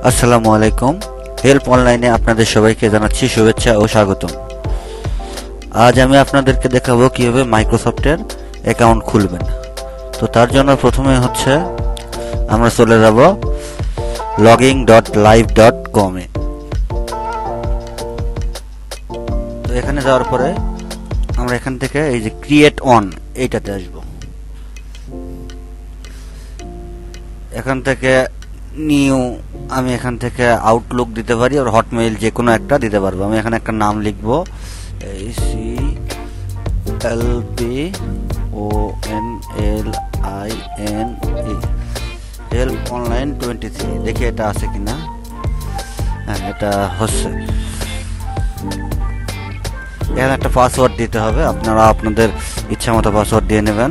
আসসালামু আলাইকুম। হেল্প অনলাইনে আপনাদের সবাইকে জানাচ্ছি শুভেচ্ছা ও স্বাগতম। আজ আমি আপনাদেরকে দেখাবো কিভাবে মাইক্রোসফটের অ্যাকাউন্ট খুলবেন। তো তার জন্য প্রথমে আমরা চলে যাব logging.live.com এ। তো এখানে যাওয়ার পরে আমরা এখান থেকে এই যে ক্রিয়েট অন এইটাতে আসব। এখান থেকে নিউ আমি এখান থেকে আউটলুক দিতে পারি আর হটমেইল যে কোনো একটা দিতে পারবো। আমি এখানে একটা নাম লিখব, CLPONLINE হেল্প অনলাইন 23। দেখি এটা আছে কিনা। হ্যাঁ, এটা হচ্ছে। এখানে একটা পাসওয়ার্ড দিতে হবে, আপনারা আপনাদের ইচ্ছা মতো পাসওয়ার্ড দিয়ে নেবেন।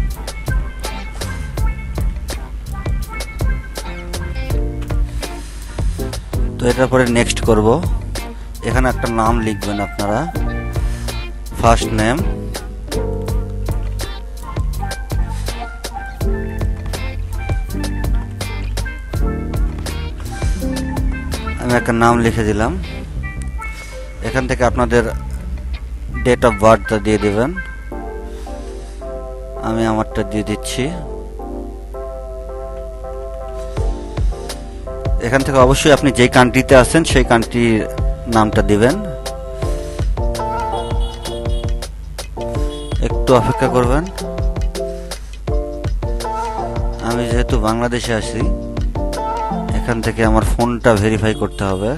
তো এটার পরে নেক্সট করব। এখানে একটা নাম লিখবেন আপনারা, ফার্স্ট নেম, আমি একটা নাম লিখে দিলাম। এখান থেকে আপনাদের ডেট অফ বার্থটা দিয়ে দিবেন, আমি আমারটা দিয়ে দিচ্ছি। এখান থেকে অবশ্যই আপনি যেই কান্ট্রিতে আছেন সেই কান্ট্রির নামটা দিবেন। একটু অপেক্ষা করবেন। আমি যেহেতু বাংলাদেশে আছি, এখান থেকে আমার ফোনটা ভেরিফাই করতে হবে।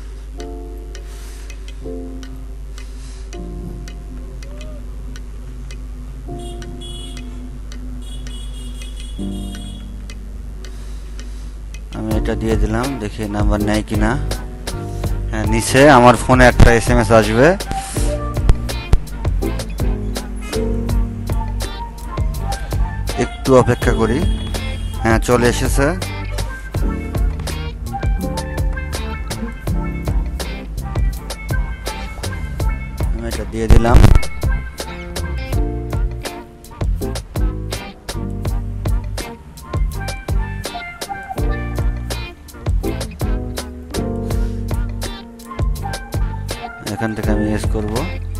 আমি এটা দিয়ে দিলাম, দেখি নাম্বার নেয় কিনা। হ্যাঁ, নিচে আমার ফোনে একটা SMS আসবে। একটু অপেক্ষা করি। হ্যাঁ, চলে এসেছে। আমি এটা দিয়ে দিলাম। এখান থেকে আমি ইয়েস করব।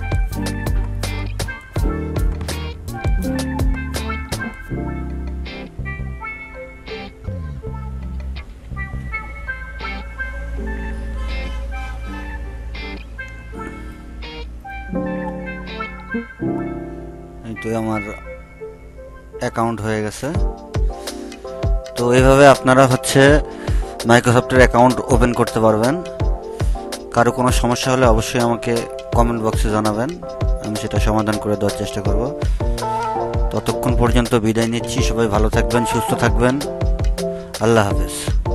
এই তো আমার অ্যাকাউন্ট হয়ে গেছে। তো এইভাবে আপনারা মাইক্রোসফটের অ্যাকাউন্ট ওপেন করতে পারবেন। কারো কোনো সমস্যা হলে অবশ্যই আমাকে কমেন্ট বক্সে জানাবেন, আমি সেটা সমাধান করে দেওয়ার চেষ্টা করব। ততক্ষণ পর্যন্ত বিদায় নিচ্ছি। সবাই ভালো থাকবেন, সুস্থ থাকবেন। আল্লাহ হাফেজ।